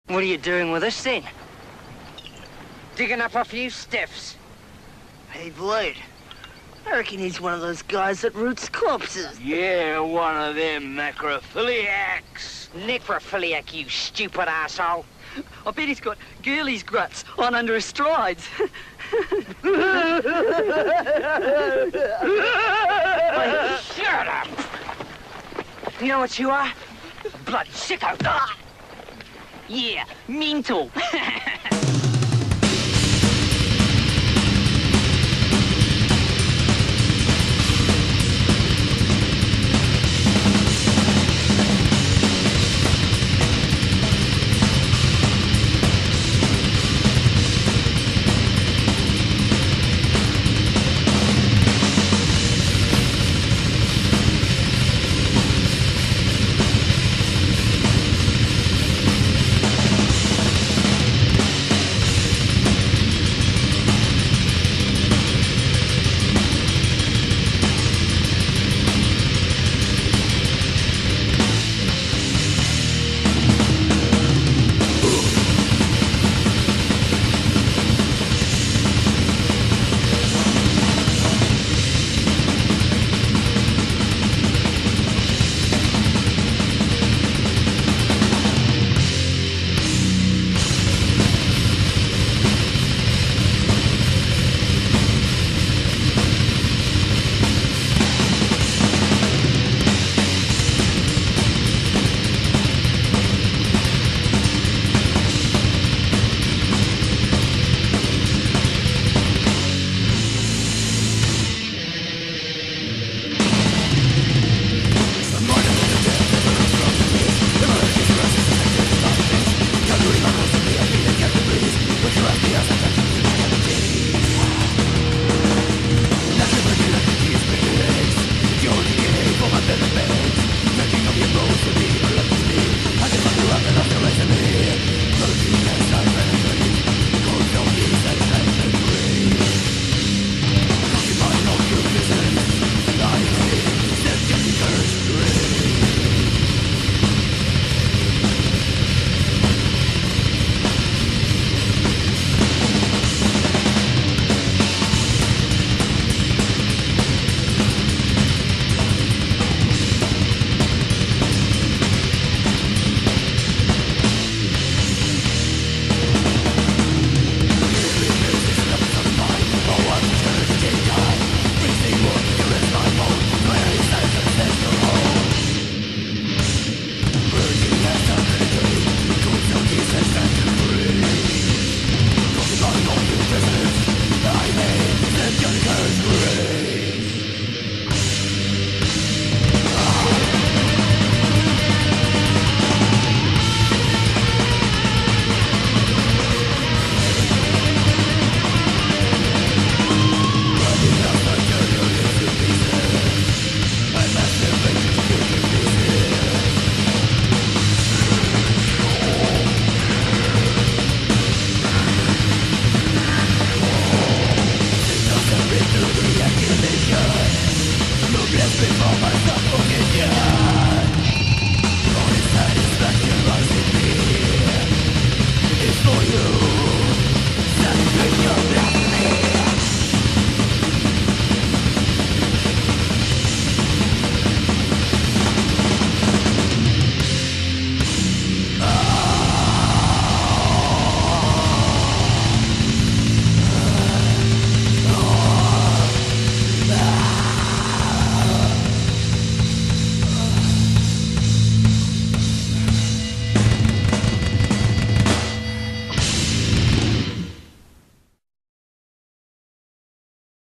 What are you doing with us, then? Digging up a few stiffs. Hey, Blade. I reckon he's one of those guys that roots corpses. Yeah, one of them necrophiliacs. Necrophiliac, you stupid asshole. I bet he's got girlies' gruts on under his strides. Wait, shut up! You know what you are? Bloody sicko. Ah! Yeah, mental.